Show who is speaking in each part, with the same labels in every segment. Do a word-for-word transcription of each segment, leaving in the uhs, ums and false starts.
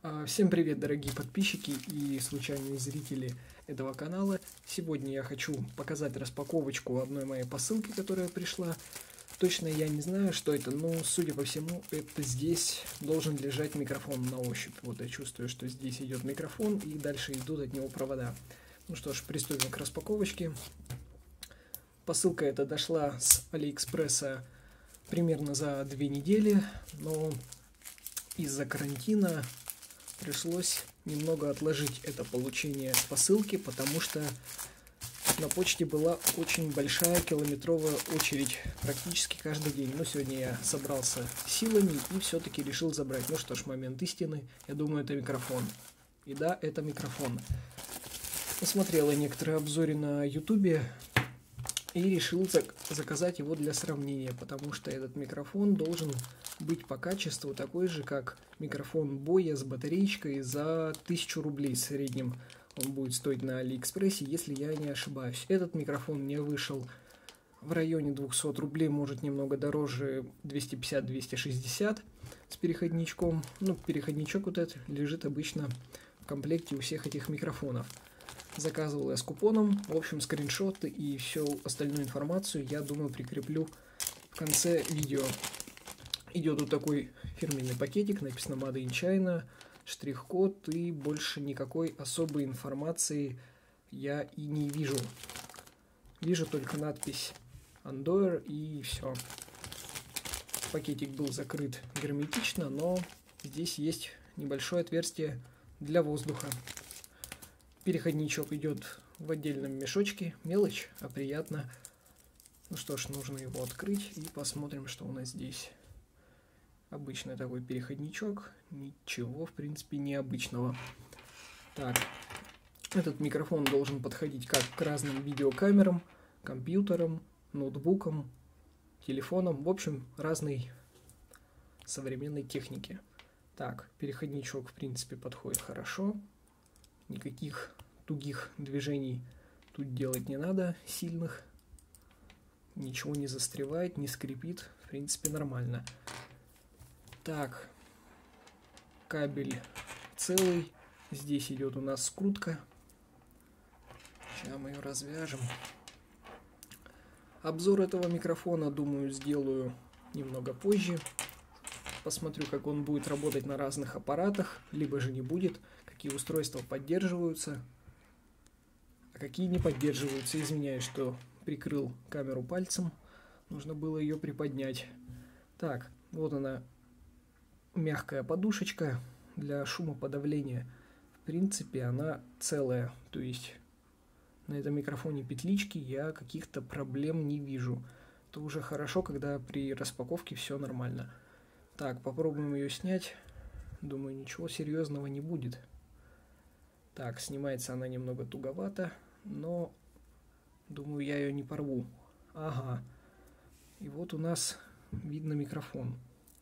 Speaker 1: А, Всем привет, дорогие подписчики и случайные зрители этого канала. Сегодня я хочу показать распаковочку одной моей посылки, которая пришла. Точно я не знаю, что это, но, судя по всему, это здесь должен лежать микрофон на ощупь. Вот я чувствую, что здесь идет микрофон, и дальше идут от него провода. Ну что ж, приступим к распаковочке. Посылка эта дошла с Алиэкспресса примерно за две недели, но из-за карантина пришлось немного отложить это получение посылки, потому что на почте была очень большая километровая очередь практически каждый день. Но сегодня я собрался силами и все-таки решил забрать. Ну что ж, момент истины. Я думаю, это микрофон. И да, это микрофон. Посмотрел я некоторые обзоры на ютубе и решил заказать его для сравнения, потому что этот микрофон должен быть по качеству такой же, как микрофон Боя с батареечкой за тысячу рублей в среднем. Он будет стоить на Алиэкспрессе, если я не ошибаюсь. Этот микрофон мне вышел в районе двухсот рублей, может немного дороже, двести пятьдесят — двести шестьдесят с переходничком. Ну, переходничок вот этот лежит обычно в комплекте у всех этих микрофонов. Заказывал я с купоном. В общем, скриншоты и всю остальную информацию, я думаю, прикреплю в конце видео. Идет вот такой фирменный пакетик, написано Made in China, штрих-код, и больше никакой особой информации я и не вижу. Вижу только надпись Andoer и все. Пакетик был закрыт герметично, но здесь есть небольшое отверстие для воздуха. Переходничок идет в отдельном мешочке. Мелочь, а приятно. Ну что ж, нужно его открыть и посмотрим, что у нас здесь. Обычный такой переходничок. Ничего, в принципе, необычного. Так, этот микрофон должен подходить как к разным видеокамерам, компьютерам, ноутбукам, телефонам. В общем, разной современной технике. Так, переходничок, в принципе, подходит хорошо. Никаких тугих движений тут делать не надо, сильных. Ничего не застревает, не скрипит. В принципе, нормально. Так, кабель целый. Здесь идет у нас скрутка. Сейчас мы ее развяжем. Обзор этого микрофона, думаю, сделаю немного позже. Посмотрю, как он будет работать на разных аппаратах, либо же не будет, какие устройства поддерживаются, а какие не поддерживаются. Извиняюсь, что прикрыл камеру пальцем, нужно было ее приподнять. Так, вот она, мягкая подушечка для шумоподавления. В принципе, она целая, то есть на этом микрофоне петлички, я каких-то проблем не вижу. Это уже хорошо, когда при распаковке все нормально. Так, попробуем ее снять. Думаю, ничего серьезного не будет. Так, снимается она немного туговато, но думаю, я ее не порву. Ага. И вот у нас видно микрофон.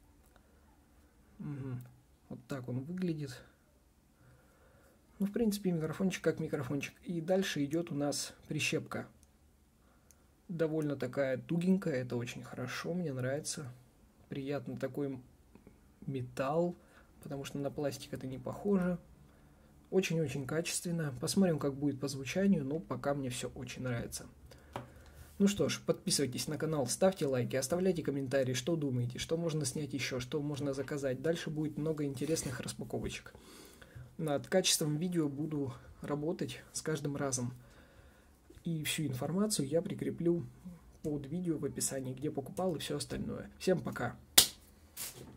Speaker 1: Угу. Вот так он выглядит. Ну, в принципе, микрофончик как микрофончик. И дальше идет у нас прищепка. Довольно такая тугенькая, это очень хорошо, мне нравится. Приятно такой металл, потому что на пластик это не похоже. Очень-очень качественно. Посмотрим, как будет по звучанию, но пока мне все очень нравится. Ну что ж, подписывайтесь на канал, ставьте лайки, оставляйте комментарии, что думаете, что можно снять еще, что можно заказать. Дальше будет много интересных распаковочек. Над качеством видео буду работать с каждым разом. И всю информацию я прикреплю под видео в описании, где покупал и все остальное. Всем пока!